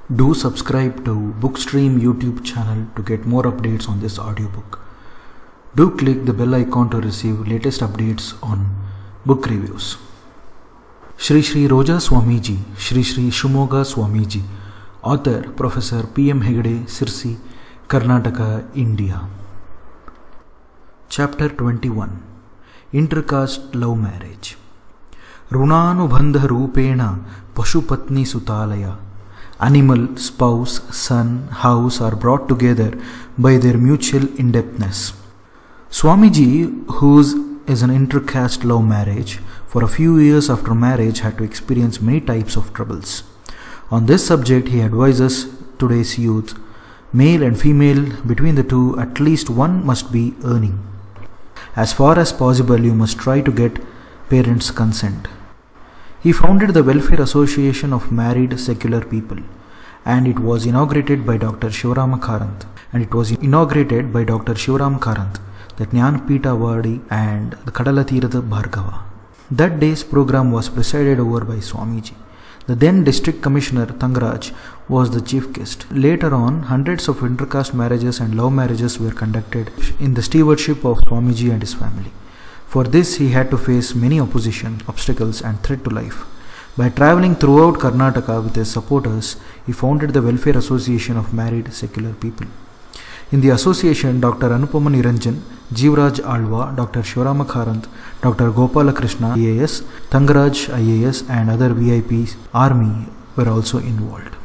Do subscribe to Bookstream YouTube channel to get more updates on this audiobook. Do click the bell icon to receive latest updates on book reviews. Shri Shri Roja Swamiji, Shri Shri Shumoga Swamiji, author Professor P.M. Hegde, Sirsi, Karnataka, India. Chapter 21, Intercaste Love Marriage. Runanubandha Rupena Pashupatni Sutalaya. Animal, spouse, son, house are brought together by their mutual indebtedness. Swamiji, whose is an intercaste love marriage, for a few years after marriage had to experience many types of troubles. On this subject, he advises today's youth, male and female, between the two, at least one must be earning. As far as possible, you must try to get parents' consent. He founded the Welfare Association of Married Secular People, and it was inaugurated by Dr. Shivarama Karanth. The Jnanpita Vadi and the Kadalatirtha Bhargava. That day's program was presided over by Swamiji. The then District Commissioner Tangaraj was the chief guest. Later on, hundreds of intercaste marriages and love marriages were conducted in the stewardship of Swamiji and his family. For this, he had to face many opposition, obstacles and threat to life. By travelling throughout Karnataka with his supporters, he founded the Welfare Association of Married Secular People. In the association, Dr. Anupama Niranjan, Jeevraj Alva, Dr. Shivarama Karanth, Dr. Gopala Krishna IAS, Tangaraj IAS and other VIPs army were also involved.